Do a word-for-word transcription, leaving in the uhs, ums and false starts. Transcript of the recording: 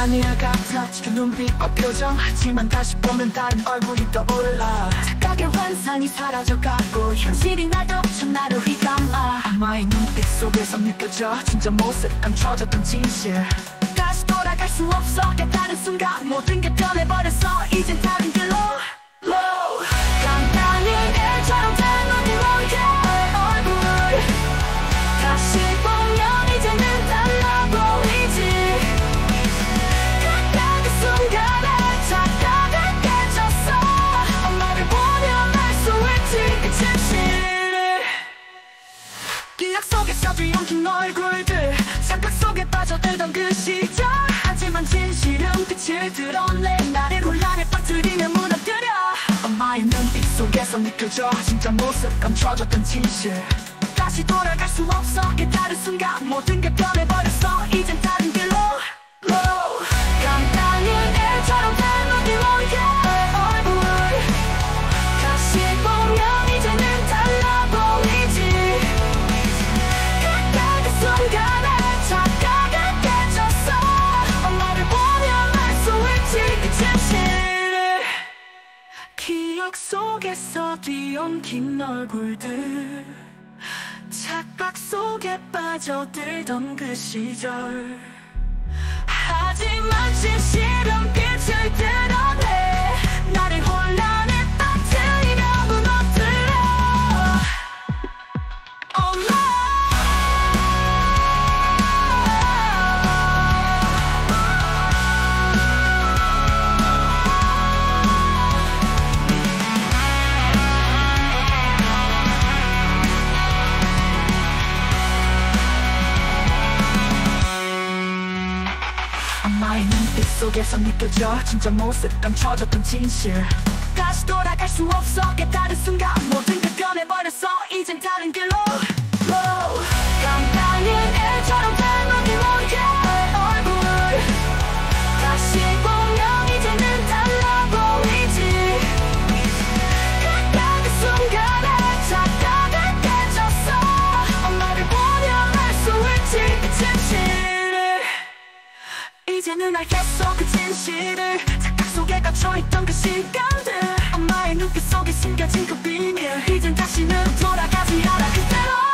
아니야 같아 지금 눈빛과 표정 하지만 다시 보면 다른 얼굴이 떠올라. 착각의 환상이 사라져가고 현실이 날 덮쳐 나를 휘감아. 엄마의 눈빛 속에서 느껴져 진짜 모습 감춰졌던 진실. 다시 돌아갈 수 없어 깨달은 순간 모든 게 변해버렸어. 이젠 다른 길로 low. 간단히 일처럼 된 눈이 원해 얼굴 다시 보면 이제는 달라 보이지. 그때 그 순간에 착각을 깨졌어. 엄마를 보면 알 수 있지 그 진실을. 기억 속에서 뒤엉킨 얼굴들 착각 속에 빠져들던 그 시절. 하지만 진실은 빛을 드러내 나를 혼란에 빠뜨리며 무너뜨려. 엄마의 눈빛 속에서 느껴져 진짜 모습 감춰졌던 진실. 다시 돌아갈 수 없어 깨달은 순간 모든 게 변해버렸어. 이젠 다른 길로 low. 간단히 일처럼 된 눈이 원해 얼굴 다시 보면 이제는 달라 보이지. 그때 그 순간에 착각을 깨졌어. 엄마를 보면 알 수 있지 그 진실을. 기억 속에서 뒤엉킨 얼굴들 착각 속에 빠져들던 그 시절. 하지만 진실은 빛을 드러내 나를 혼란에 빠뜨리며 무너뜨려. 엄마 엄마의 눈빛 속에서 느껴져 진짜 모습 감춰졌던 진실. 다시 돌아갈 수 없어 깨달은 순간 모든 게 변해버렸어. 이젠 다른 길로 low. 간단히 일처럼 된 눈이 원해 얼굴 다시 보면 이제는 달라 보이지. 그때 그 순간에 착각을 깨졌어. 엄마를 보면 알 수 있지 그 진실을. 이제는 알겠어 그 진실을. 착각 속에 갇혀있던 그 시간들. 엄마의 눈빛 속에 숨겨진 그 비밀. 이젠 다시는 돌아가지 않아 그대로.